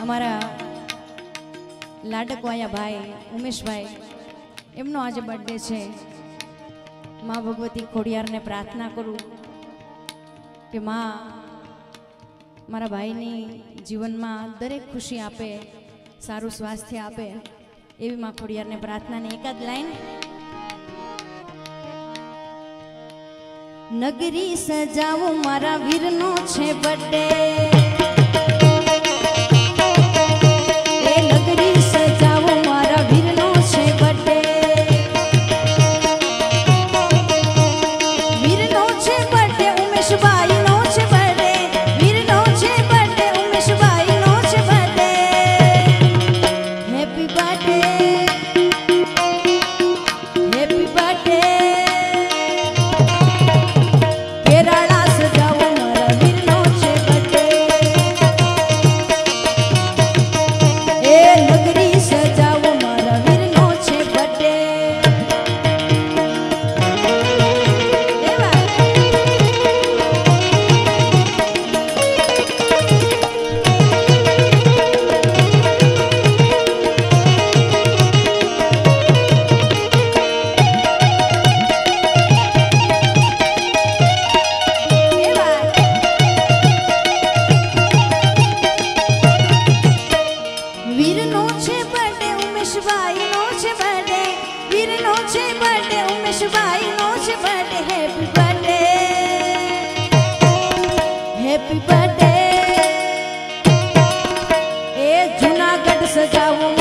અમારા લાડકવાયા ભાઈ ઉમેશભાઈ એમનો આજે બર્થડે છે। माँ भगवती खोडियार ने प्रार्थना करूँ कि माँ मारा भाई नी जीवन में दरेक खुशी आपे, सारू स्वास्थ्य आपे, एवी माँ खोडियार ने प्रार्थना ने एकाद लाइन। नगरी सजावो मारा वीरनो छे बर्थडे, नगरी सजावो मारा वीरनो छे बर्थडे, हैप्पी बर्थडे। ए जूनागढ़ सजाऊं